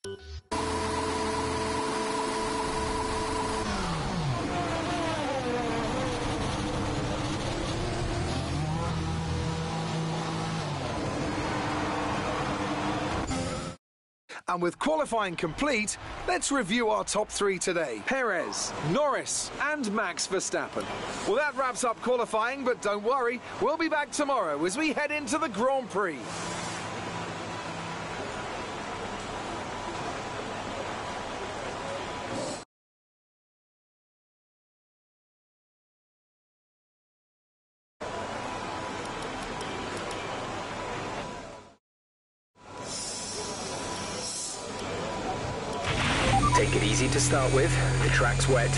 And with qualifying complete, let's review our top three today. Perez, Norris and Max Verstappen. Well, that wraps up qualifying, but don't worry, we'll be back tomorrow as we head into the Grand Prix. Take it easy to start with. The track's wet.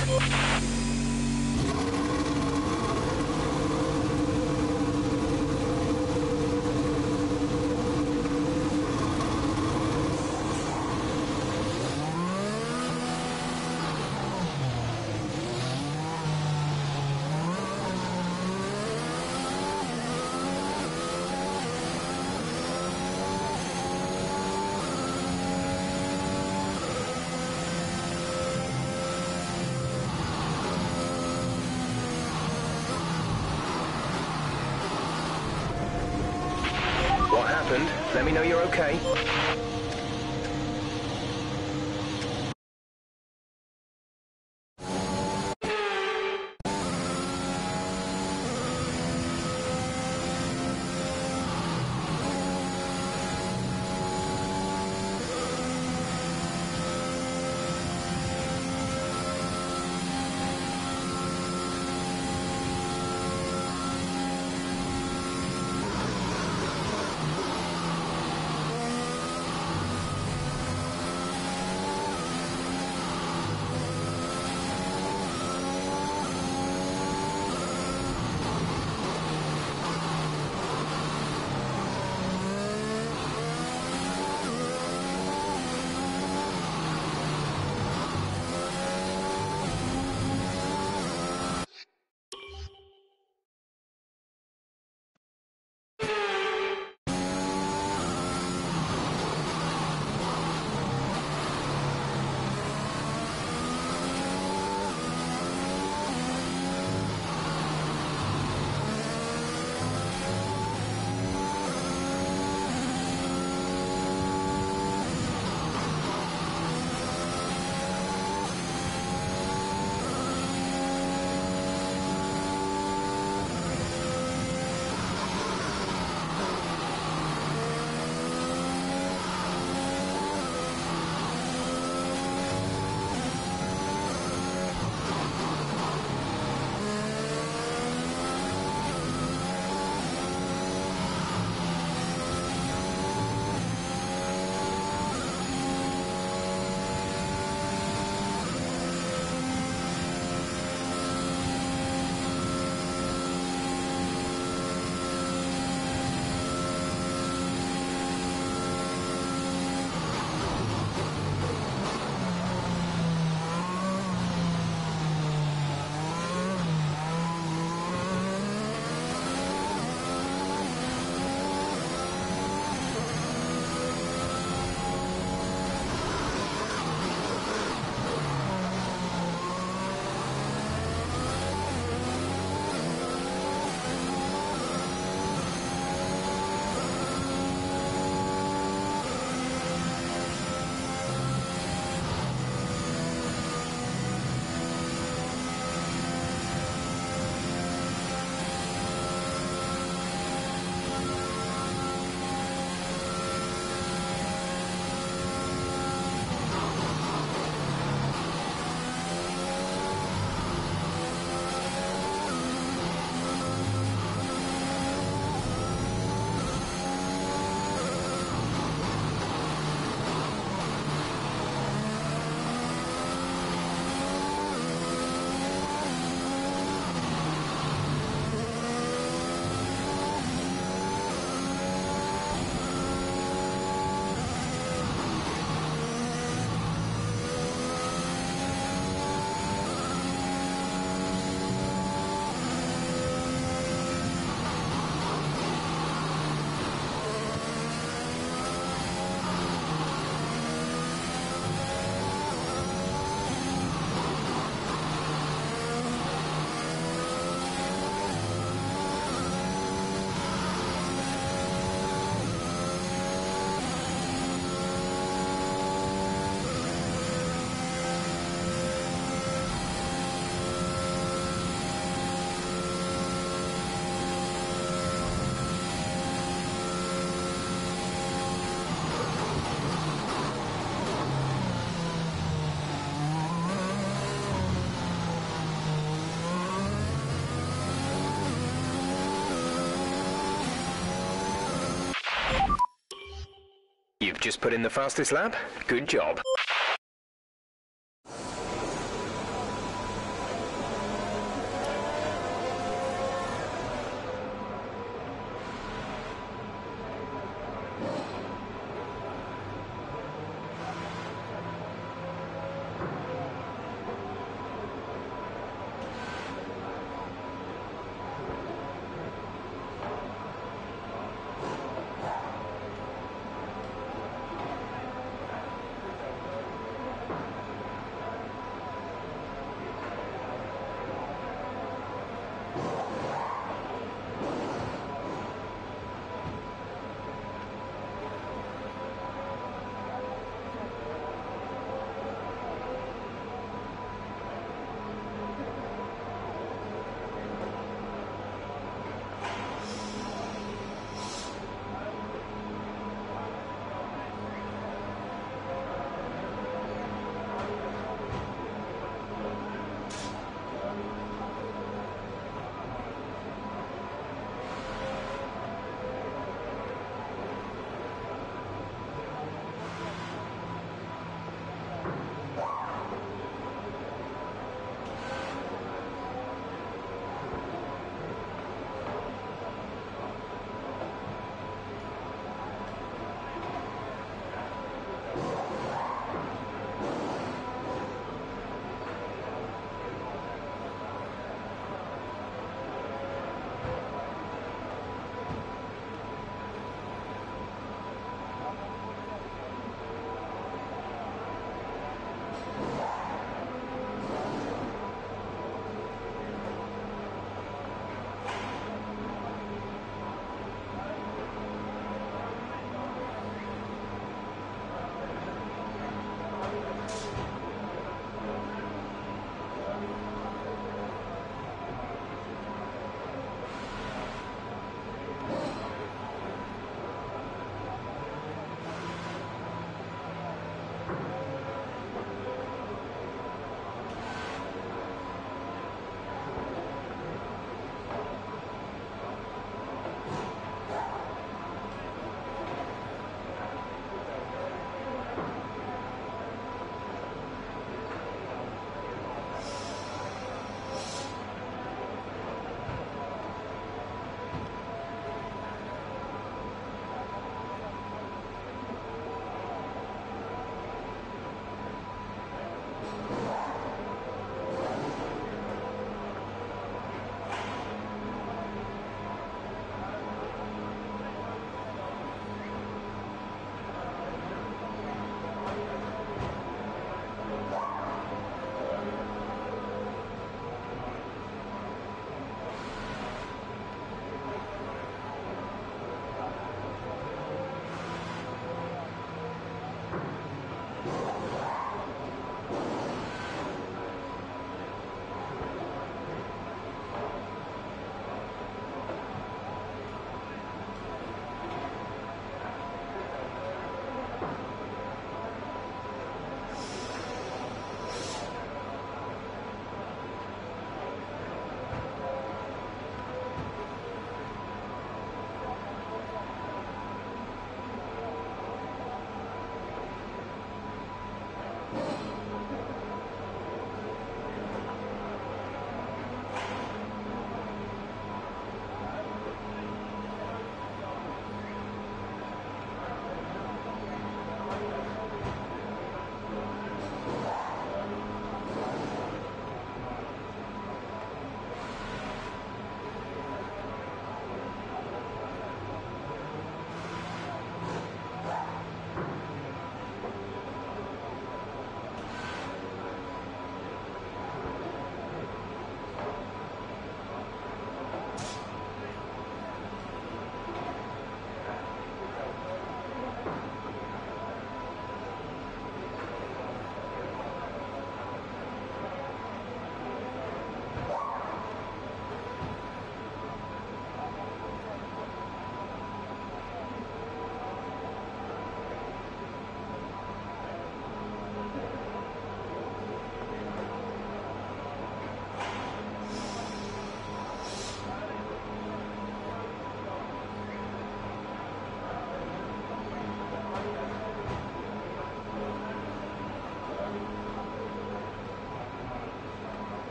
What happened? Let me know you're okay. Just put in the fastest lap? Good job.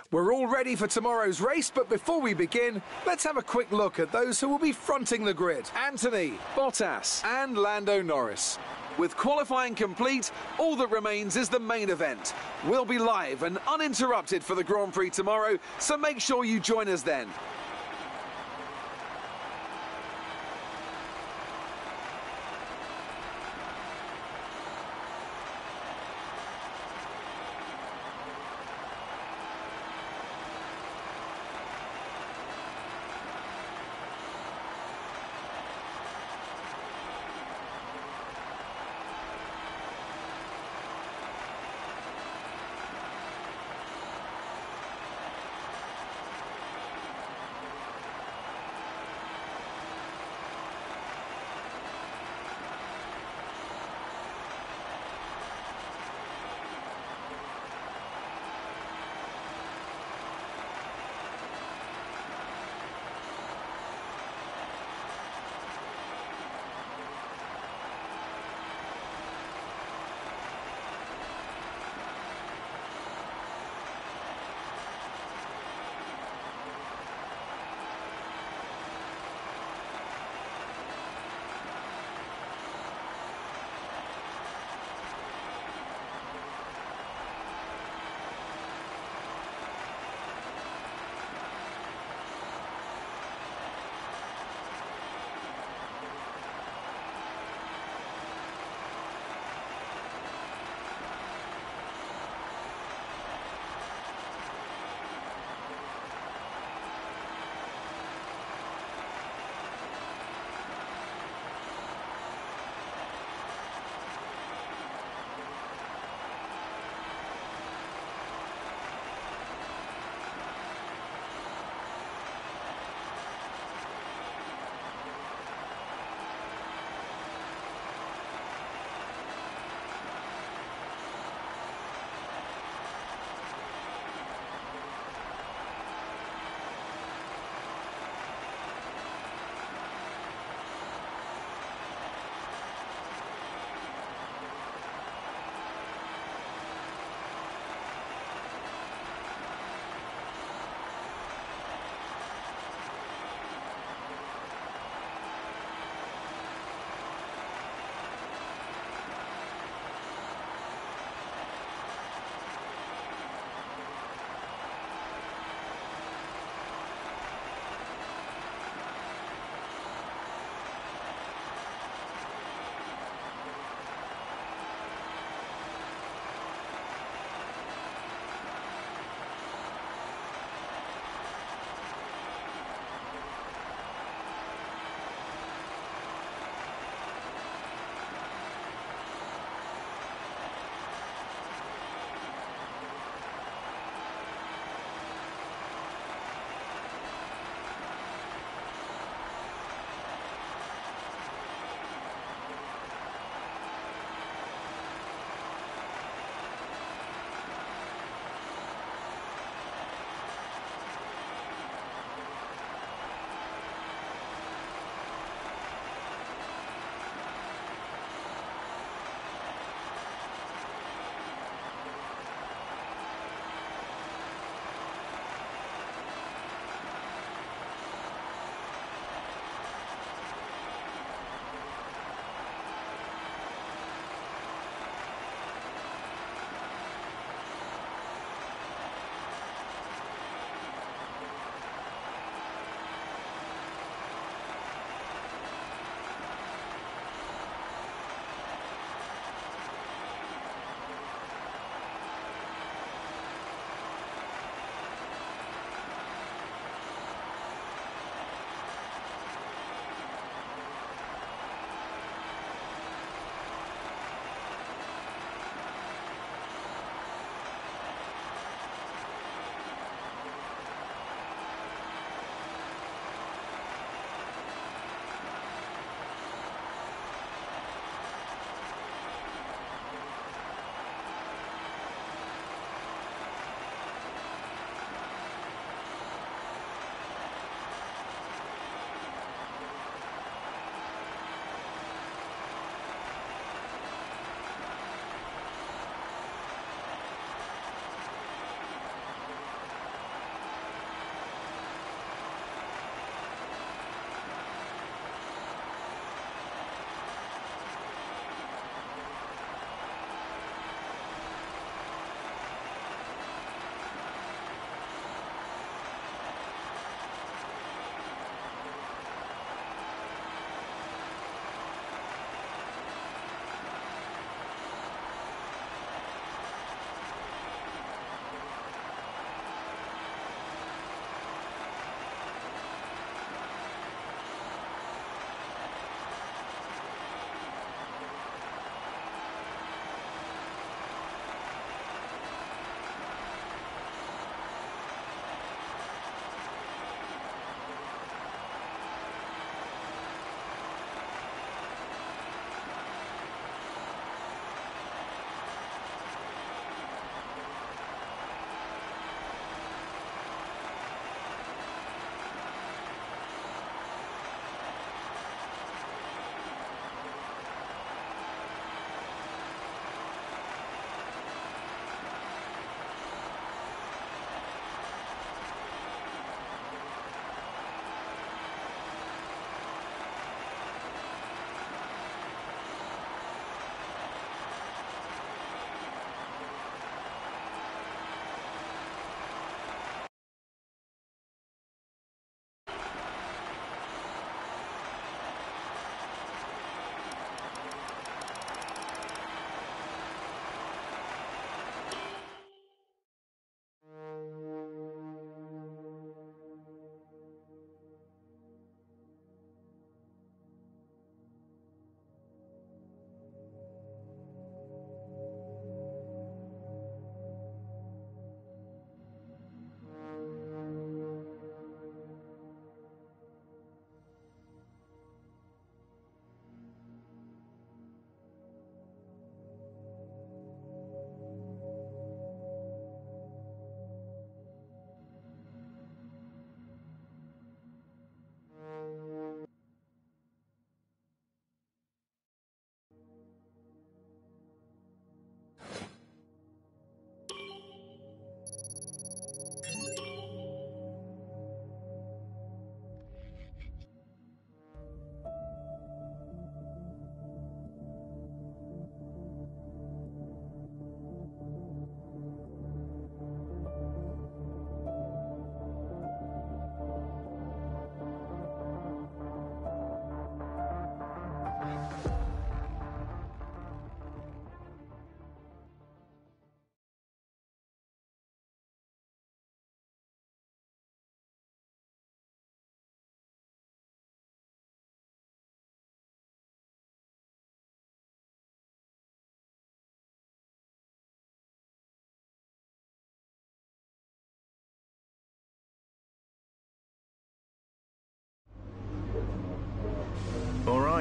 We're all ready for tomorrow's race, but before we begin, let's have a quick look at those who will be fronting the grid. Anthony, Bottas and Lando Norris. With qualifying complete, all that remains is the main event. We'll be live and uninterrupted for the Grand Prix tomorrow, so make sure you join us then.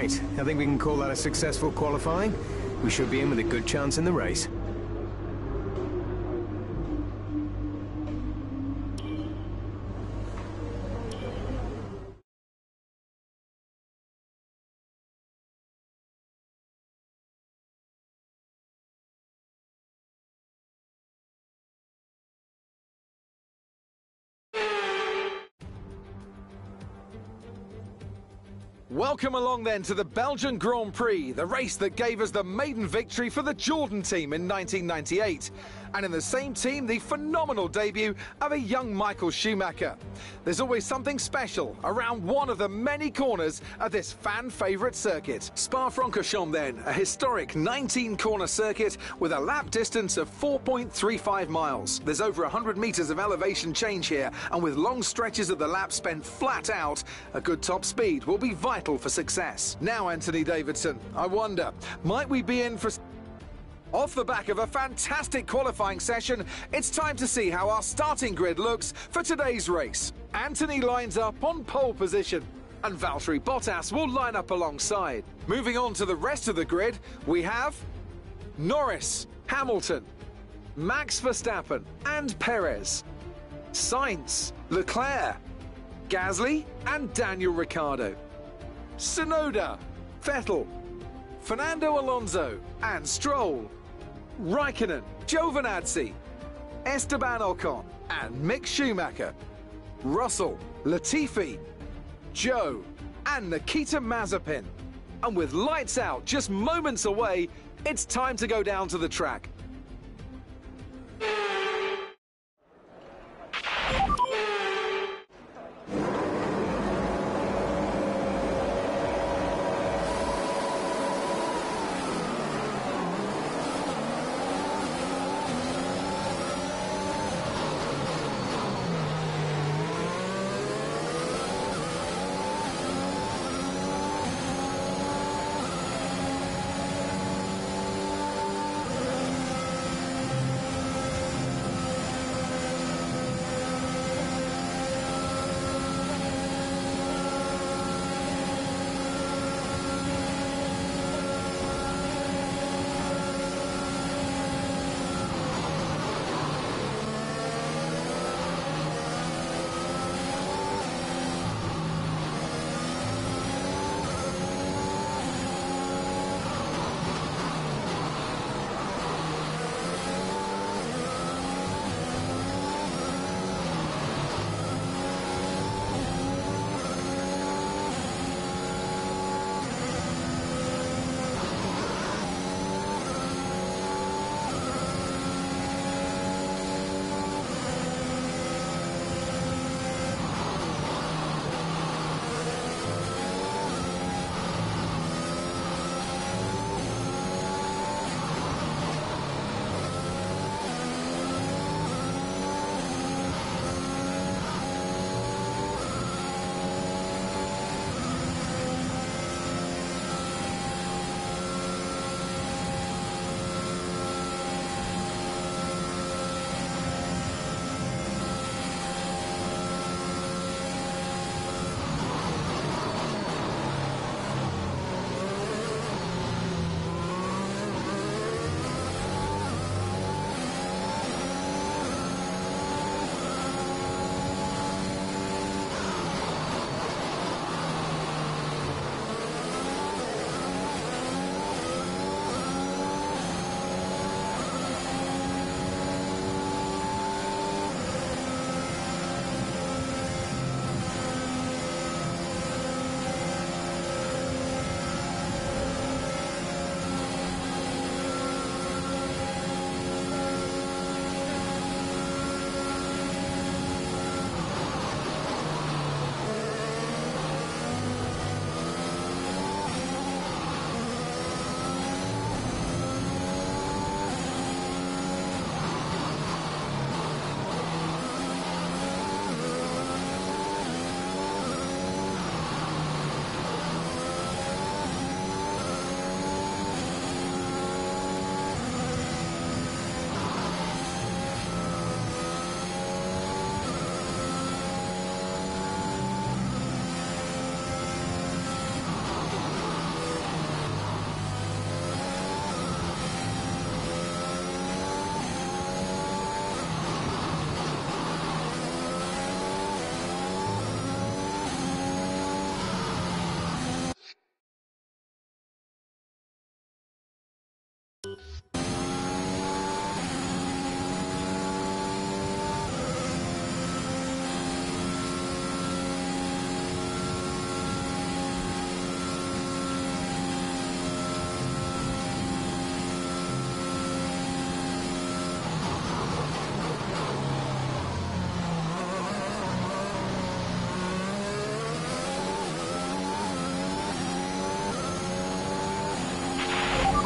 Right, I think we can call that a successful qualifying. We should be in with a good chance in the race. Welcome along then to the Belgian Grand Prix, the race that gave us the maiden victory for the Jordan team in 1998. And in the same team, the phenomenal debut of a young Michael Schumacher. There's always something special around one of the many corners of this fan-favourite circuit. Spa-Francorchamps then, a historic 19-corner circuit with a lap distance of 4.35 miles. There's over 100 metres of elevation change here, and with long stretches of the lap spent flat out, a good top speed will be vital for success. Now, Anthony Davidson, I wonder, might we be in for... Off the back of a fantastic qualifying session, it's time to see how our starting grid looks for today's race. Anthony lines up on pole position, and Valtteri Bottas will line up alongside. Moving on to the rest of the grid, we have Norris, Hamilton, Max Verstappen and Perez, Sainz, Leclerc, Gasly and Daniel Ricciardo, Tsunoda, Vettel, Fernando Alonso and Stroll, Raikkonen, Giovinazzi, Esteban Ocon and Mick Schumacher, Russell, Latifi, Joe and Nikita Mazepin. And with lights out just moments away, it's time to go down to the track.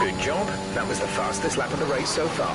Good job. That was the fastest lap of the race so far.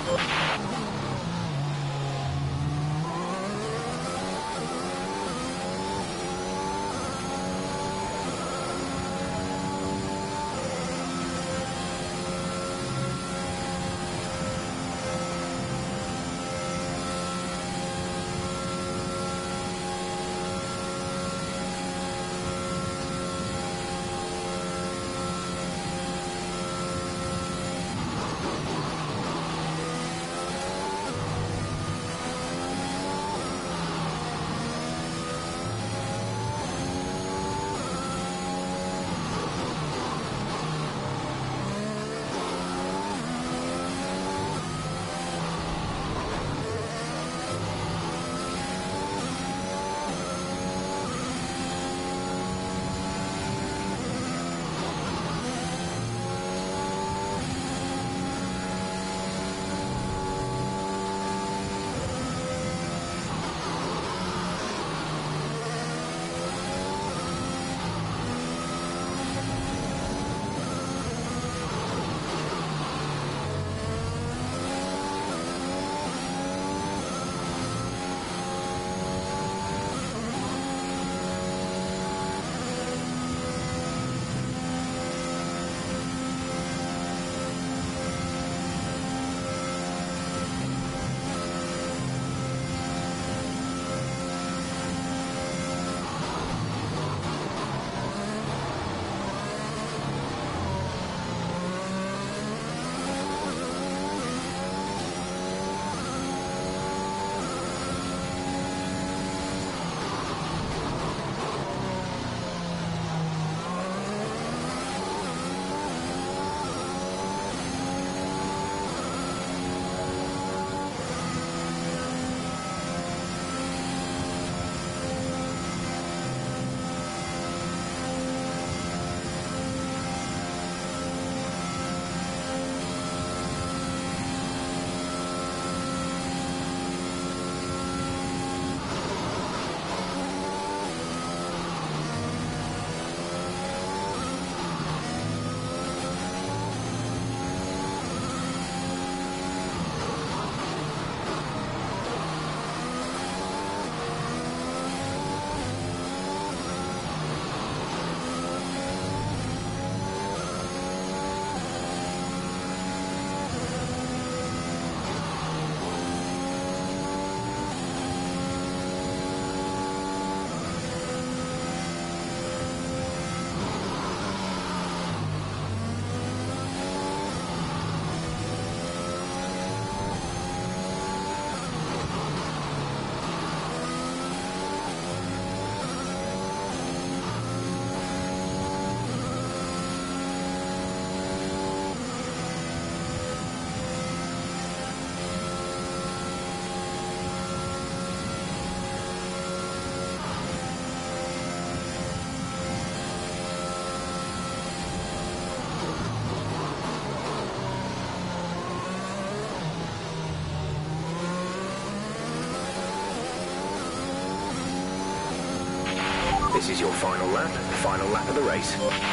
This is your final lap of the race.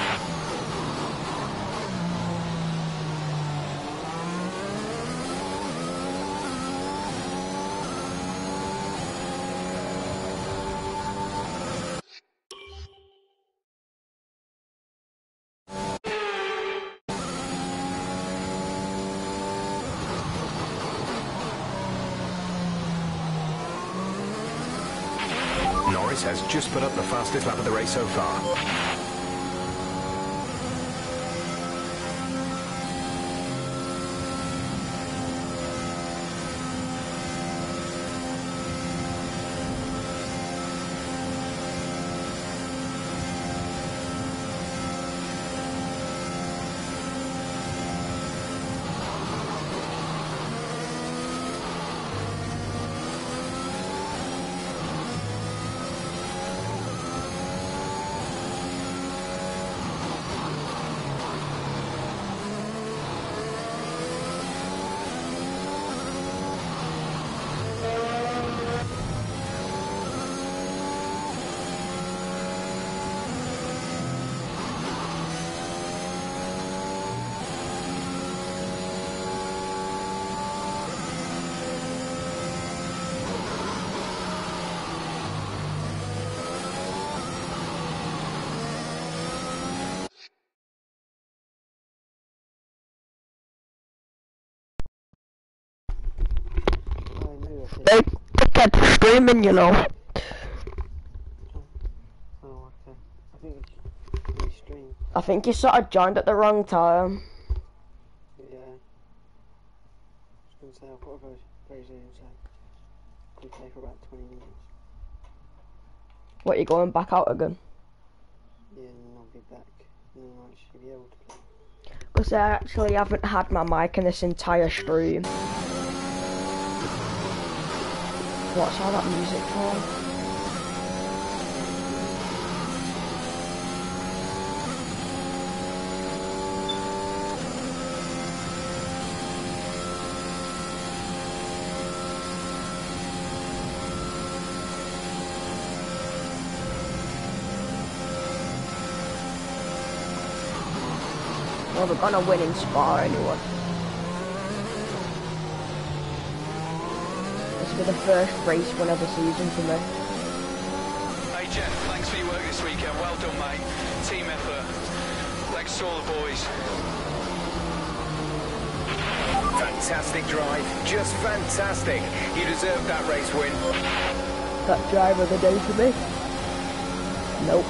Norris has just put up the fastest lap of the race so far. They kept streaming, you know. Oh, okay. I think it's stream. I think you sort of joined at the wrong time. Yeah. I was gonna say I've got to go very soon, so I can play for about 20 minutes. What, you going back out again? Yeah, and then I'll be back. And then I'll actually be able to play. Because I actually haven't had my mic in this entire stream. What's all that music for? Well, we're gonna win in Spa anyway. This will be the first race win of the season for me. Hey Jeff, thanks for your work this weekend. Well done, mate. Team effort. Thanks to all the boys. Fantastic drive. Just fantastic. You deserve that race win. That driver of the day for me? Nope.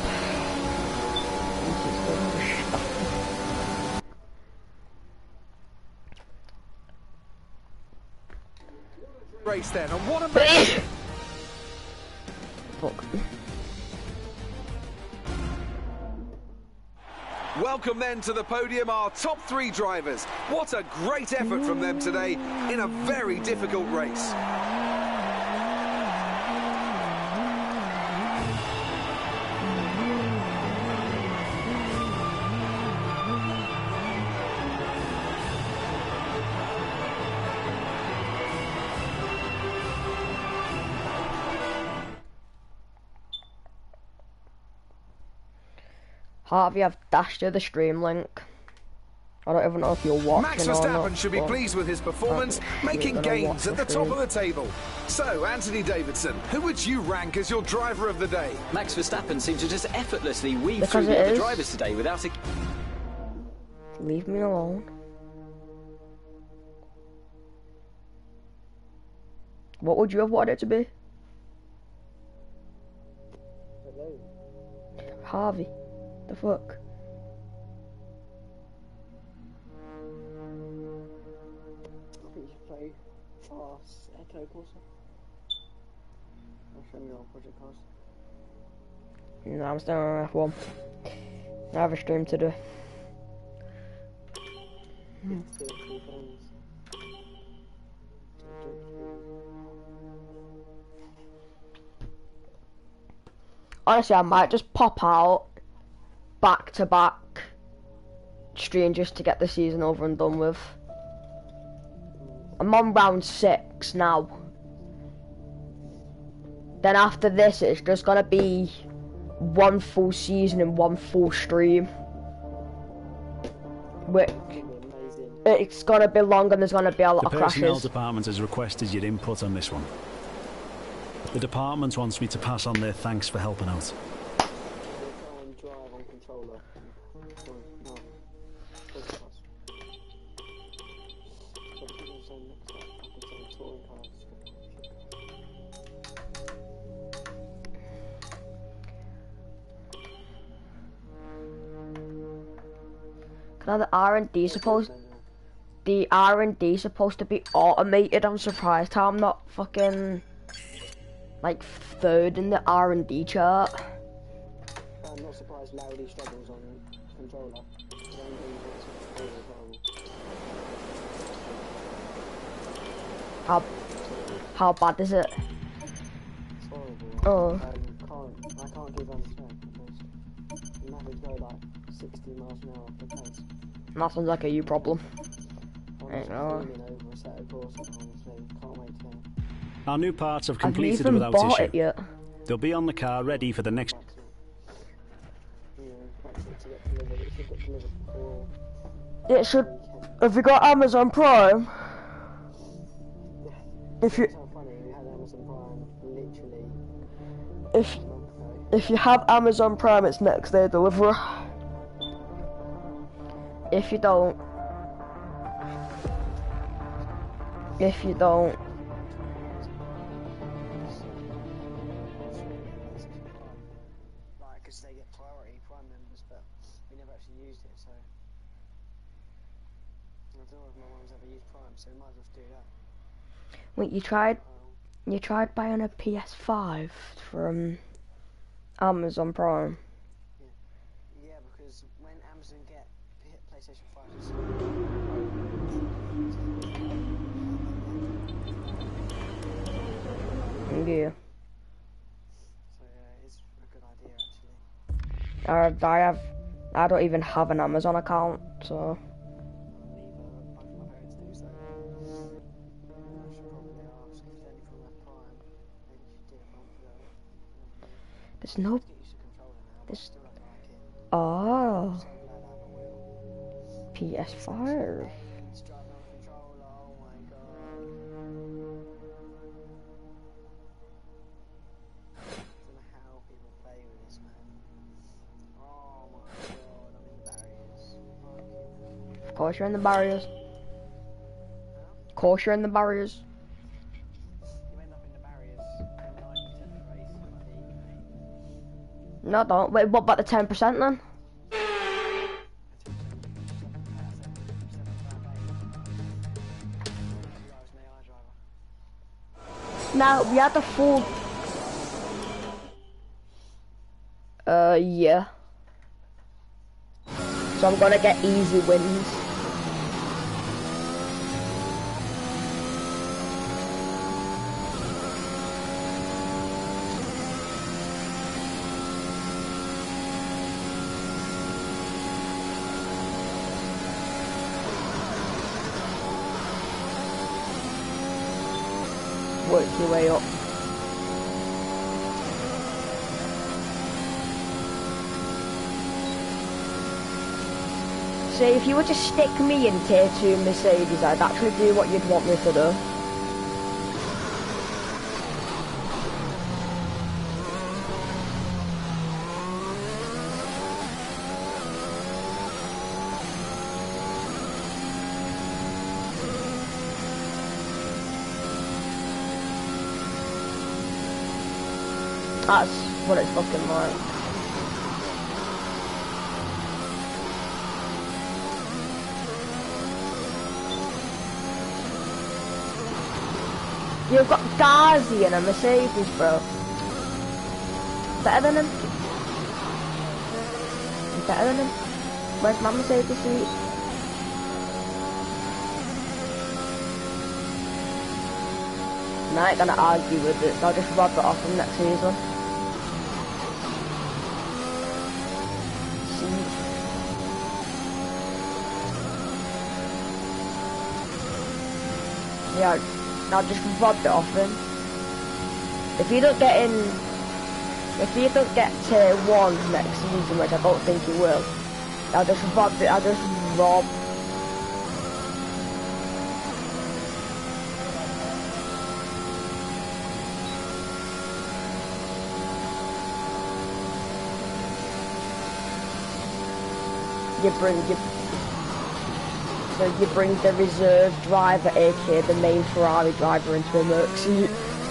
Race then, and what a mess. Fuck. Welcome then to the podium, our top 3 drivers. What a great effort from them today in a very difficult race. Harvey, I've dashed you the stream link. I don't even know if you're watching Max or Verstappen not, should be pleased with his performance, making gains at the top of the table. So, Anthony Davidson, who would you rank as your driver of the day? Max Verstappen seemed to just effortlessly weave Because through the it other is. drivers today without a... Leave me alone. What would you have wanted it to be? Hello. Harvey. The fuck? I think you should play fast Echo Corsa. I'll show you our project cars. No, I'm still on F1. I have a stream to do. It's still 2 friends. Honestly, I might just pop out back to back stream just to get the season over and done with. I'm on round 6 now. Then after this, it's just gonna be one full season and one full stream. Which it's gonna be long and there's gonna be a lot The of personnel crashes. department has requested your input on this one. The department wants me to pass on their thanks for helping out. Try and drive on controller. Sorry, no. Project cars. But I think it's on next up. I can say touring cars. Can the R&D supposed to be automated? I'm surprised how I'm not fucking like 3rd in the R&D chart. I'm not surprised Loudly struggles on controller. How bad is it? It's horrible. Oh. I can't give them respect because the Mavericks go like 60 miles an hour off the pace. That sounds like a you problem. Honestly, know. fuming over a set of course, honestly, can't wait to Our new parts have Have you completed even without bought issue. it yet? They'll be on the car ready for the next... practice to get delivered. It should get delivered before It should. Have you got Amazon Prime? If you It's so funny, we had Amazon Prime literally if a month ago. if you have Amazon Prime, it's next day delivery. If you don't, don't know if my mum's ever used Prime, so we might as well do that. Wait, you tried buying a PS5 from Amazon Prime? Yeah, because when Amazon get PlayStation 5, Yeah. so it's a good idea actually. I don't even have an Amazon account, so. Neither, both my parents do, so I should probably ask if there's anything like Prime. Maybe you did a month ago. There's no. Get used to controller now, but I There's. still don't like it. Oh. I'm so glad I have a wheel. PS5. It's driving on a controller, oh my god. I don't know how people play with this, man. Oh my god, I'm in the barriers. Fucking Of course you're in the barriers. Of course you're in the barriers. you end up in the barriers 90% of the race, buddy. No, don't. Wait, what about the 10% then? Now, we had the full... yeah. So I'm gonna get easy wins. Work your way up. See, if you were to stick me in tier 2 Mercedes, I'd actually do what you'd want me to do. That's what it's looking like. You've got Ghazi and a Mercedes, bro. Better than him. Better than him. Where's my Mercedes seat? No, I ain't gonna argue with it. I'll just rob it off him next season. Yeah, I'll just rob it off him. If you don't get tier 1 next season, which I don't think you will, I'll just rob. You bring the reserve driver, aka the main Ferrari driver, into a Merc seat.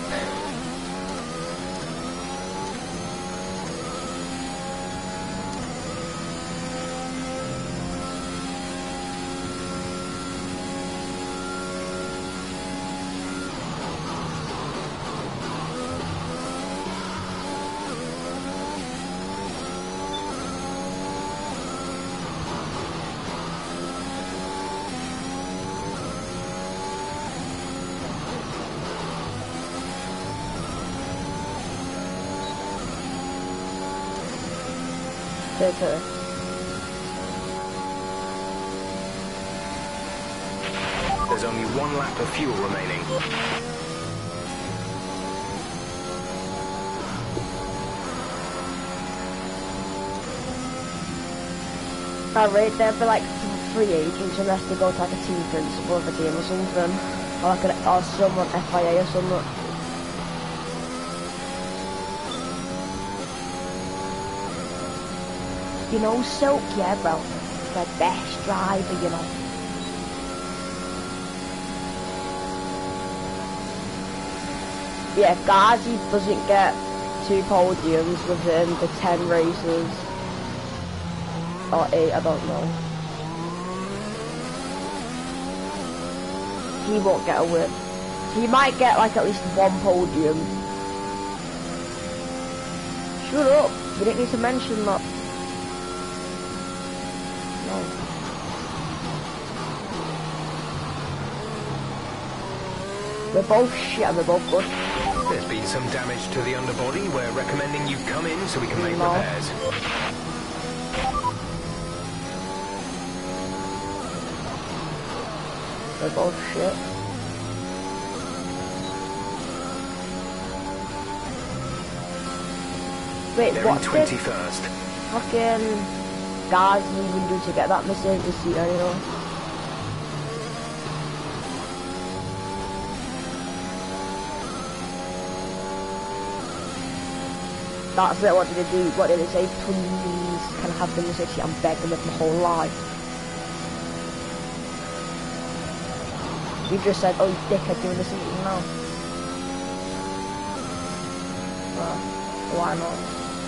Okay. There's only 1 lap of fuel remaining. I rate there for like 3 agents unless they go to like a team principal of a team or something. Or like or someone FIA or something. You know, Silk, yeah, bro. The best driver, you know. Yeah, if Ghazi doesn't get 2 podiums within the 10 races, or 8, I don't know. he won't get a win. He might get like at least one podium. Shut up! You didn't need to mention that. No. We're both shit and we're both good. There's been some damage to the underbody. We're recommending you come in so we can make repairs. We're both shit. Wait, They're what in did 21st. fucking guards even do to get that Mercedes seat anyway? That's it, what did they do? What did they say? Please, can I have the Mercedes seat? I'm begging with my whole life. You just said, oh, you dickhead, doing the seat now. Well, why not?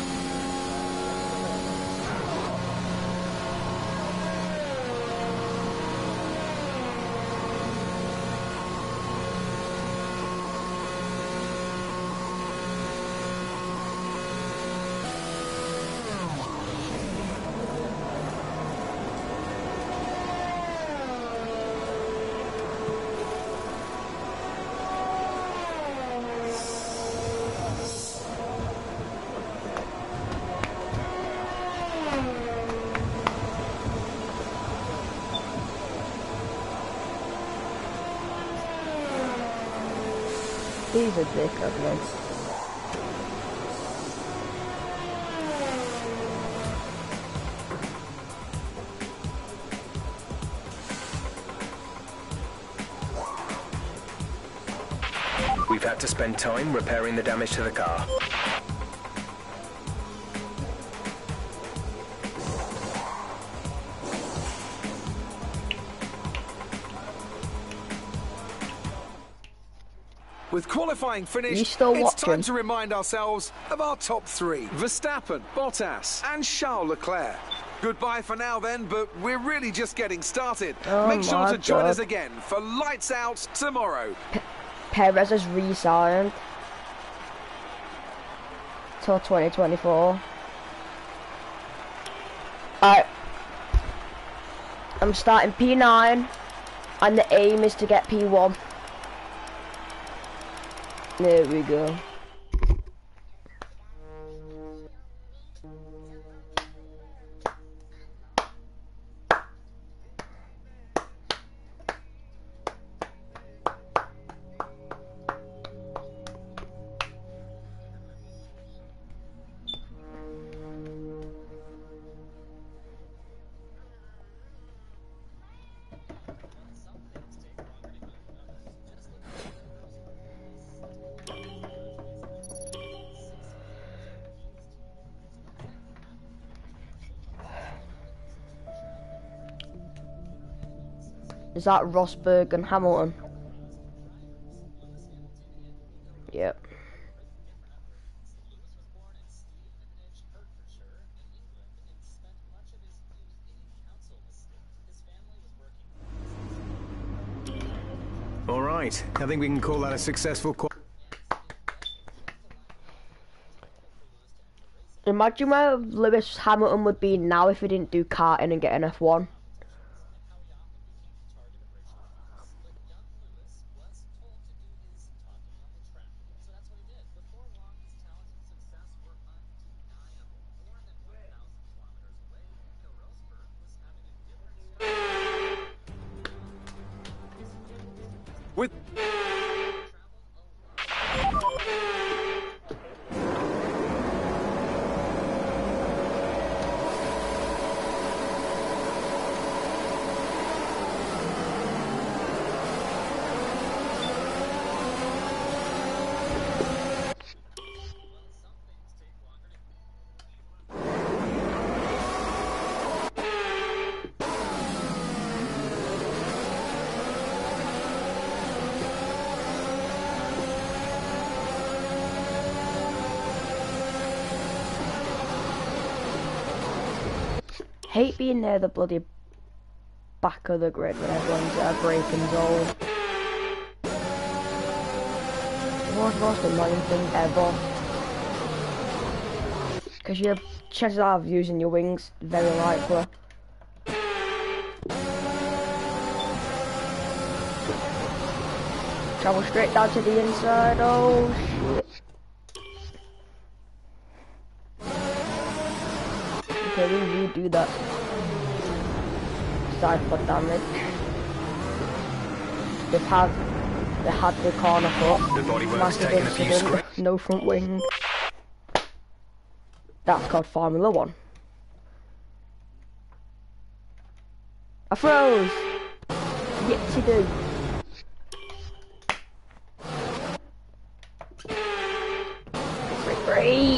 He's a dick, man. We've had to spend time repairing the damage to the car. With qualifying finished, You still it's time watching? to remind ourselves of our top three. Verstappen, Bottas and Charles Leclerc. Goodbye for now then, but we're really just getting started. Oh Make sure my to join God. us again for Lights Out tomorrow. Perez has re-signed till 2024. Alright. I'm starting P9 and the aim is to get P1. There we go. Is that Rosberg and Hamilton? Yep. All right, I think we can call that a successful Imagine where Lewis Hamilton would be now if he didn't do karting and get an F1. With Hate being near the bloody back of the grid when everyone's breaking zone. What's the most annoying thing ever? Because your chances of using your wings very likely. Travel straight down to the inside. Oh shit. Okay, we redo that. Side foot damage. They had the corner foot. The bodywork's Massive taken a few incident, scrapes. no front wing. That's called Formula 1. I froze! Yes you do. Freak!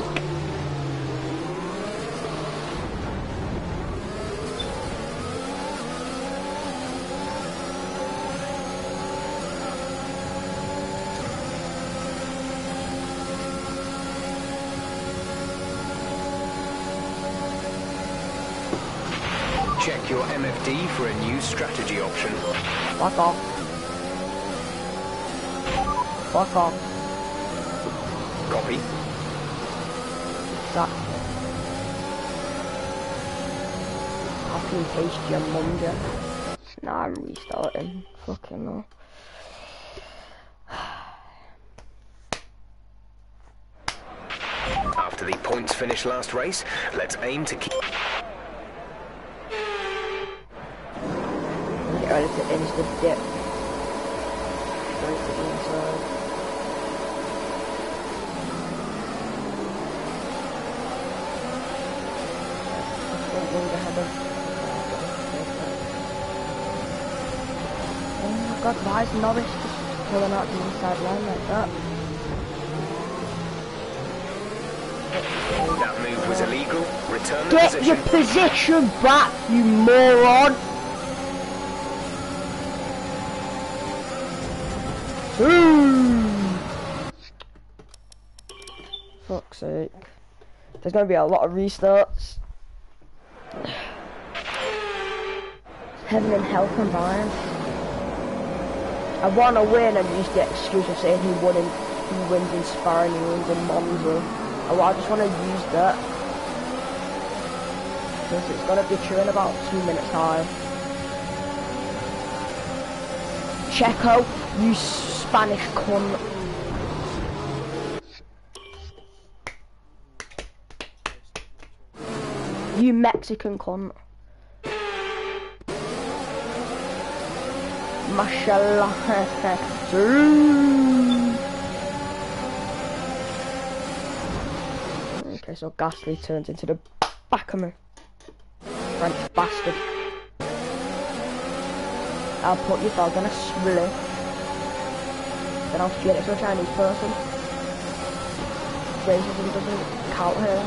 Check your MFD for a new strategy option. Fuck off. Fuck off. Copy. That. Copy and paste your mumja. Nah, I'm restarting. Fucking no. After the points finish last race, let's aim to keep... Get ready to instant dip. Straight to the inside. Front wing ahead of. Oh my god, why is Norris just pulling out the inside line like that? That move was illegal. Return the Get position. your position back, you moron! Fuck's sake. There's gonna be a lot of restarts. Heaven and hell combined. I wanna win and use the excuse of saying he wins in Spa and he wins in Monza. I just wanna use that. Because it's gonna be true in about 2 minutes time. Checo, you Spanish cunt. You Mexican cunt. Mashallah. Okay, so Gasly turns into the back of me. French bastard. I'll put your dog in a split. Then I'll shit it to a Chinese person. Racism doesn't count here.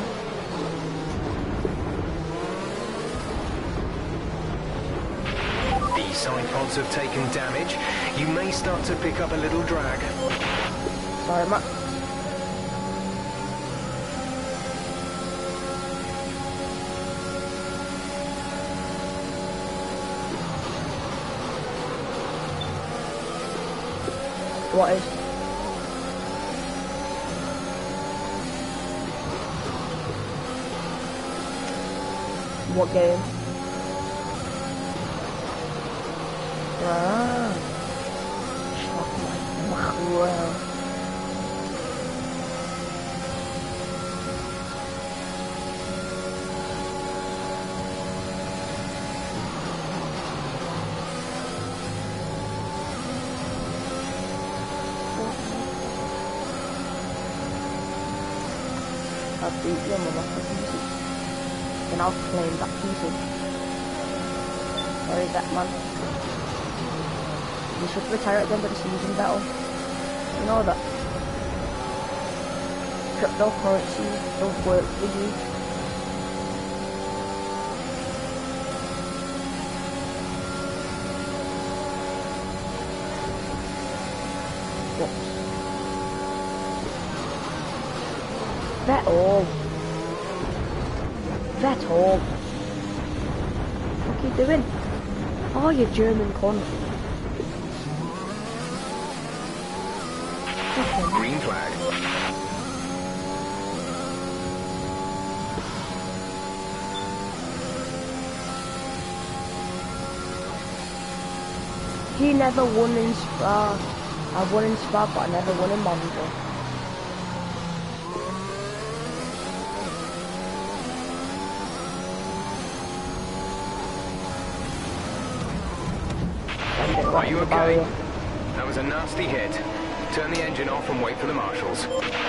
The side pods have taken damage. You may start to pick up a little drag. Sorry, Matt. What is? What game? Ah. Fuck my mackerel. I'll beat your motherfucking PC. Then I'll claim that PC. Sorry, that man. You should retire at the end of the season, battle. You know that. Cryptocurrency don't work for you. Whoops. Vettel. Vettel. What are you doing? Oh, you German cunt. Green flag. He never won in Spa. I won in Spa, but I never won in Monza. Are you okay? That was a nasty hit. Turn the engine off and wait for the marshals.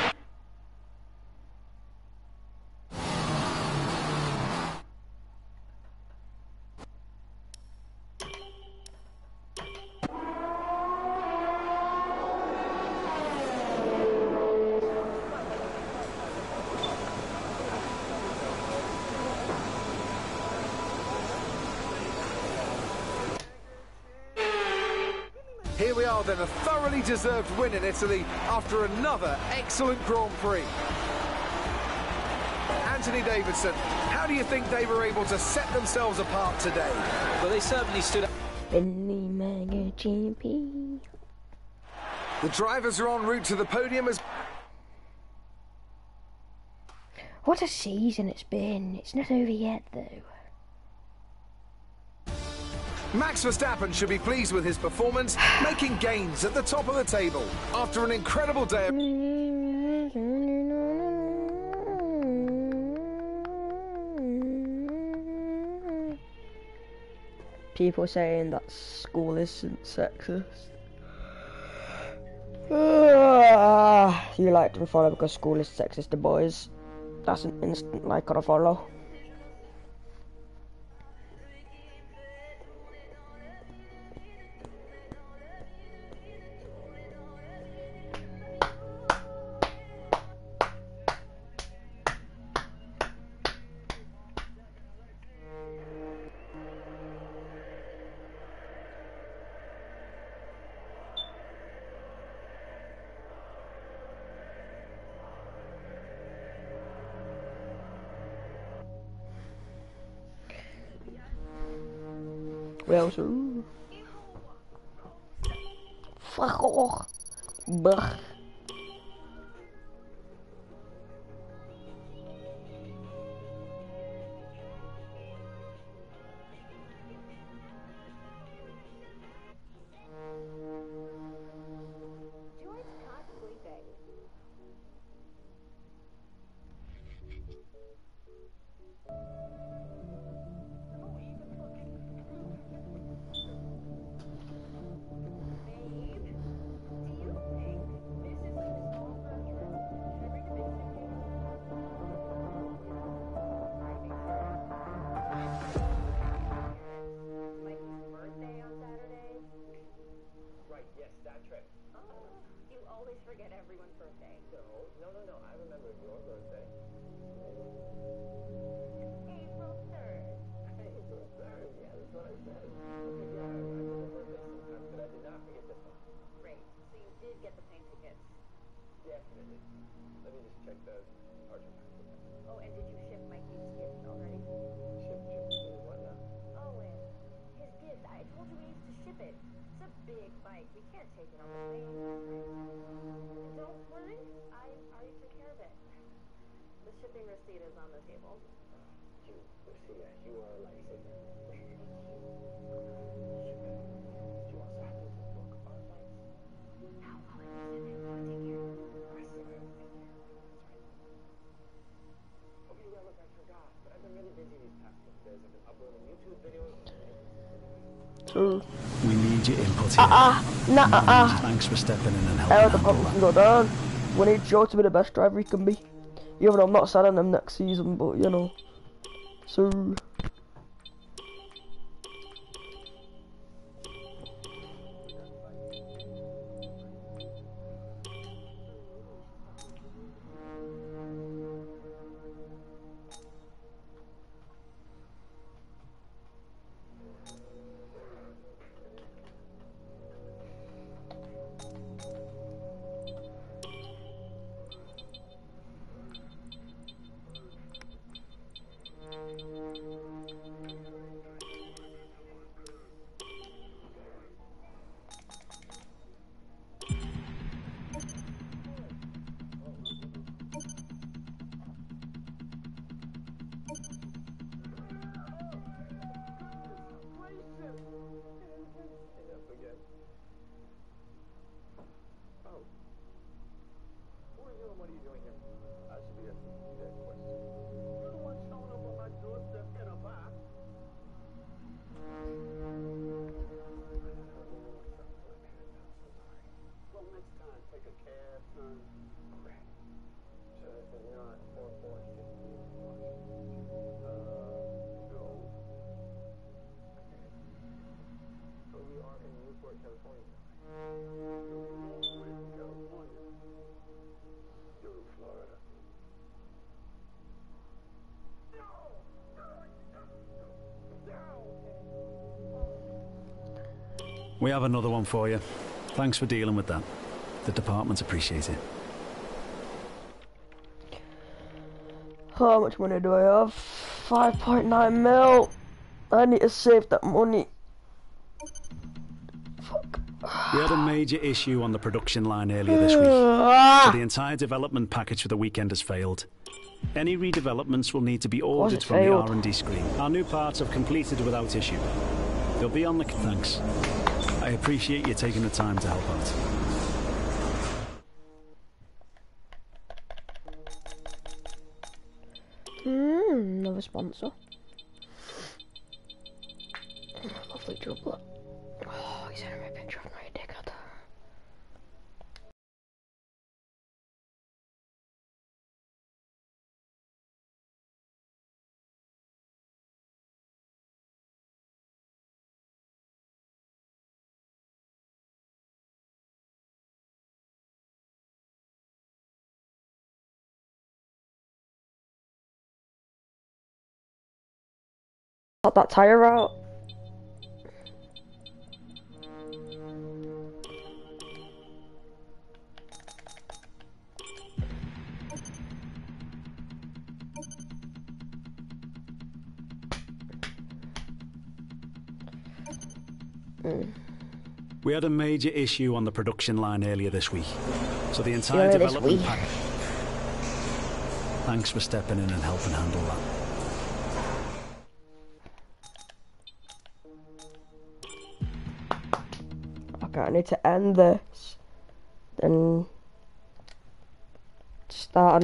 Here we are then, a thoroughly deserved win in Italy after another excellent Grand Prix. Anthony Davidson, how do you think they were able to set themselves apart today? Well, they certainly stood up. Bentley Mega GP. The drivers are en route to the podium as... What a season it's been. It's not over yet, though. Max Verstappen should be pleased with his performance, making gains at the top of the table. After an incredible day of... People saying that school isn't sexist. You like to follow because school is sexist to boys. That's an instant like or a follow. Well, sir. Fuck off. Bah. We need your input here. Thanks for stepping in and helping The problem can go down. We need Joe to be the best driver he can be. Even though I'm not selling him next season, but you know. So. We have another one for you. Thanks for dealing with that. The department appreciate it. How much money do I have? 5.9 mil. I need to save that money. Fuck. We had a major issue on the production line earlier this week. So the entire development package for the weekend has failed. Any redevelopments will need to be ordered from the R&D screen. Our new parts have completed without issue. They'll be on the... Thanks. I appreciate you taking the time to help out. Another sponsor. Lovely chocolate. Oh, he's in a picture of my dickhead. Got that tire out. We had a major issue on the production line earlier this week. So the entire development package... Thanks for stepping in and helping handle that. Okay, I need to end this. Then start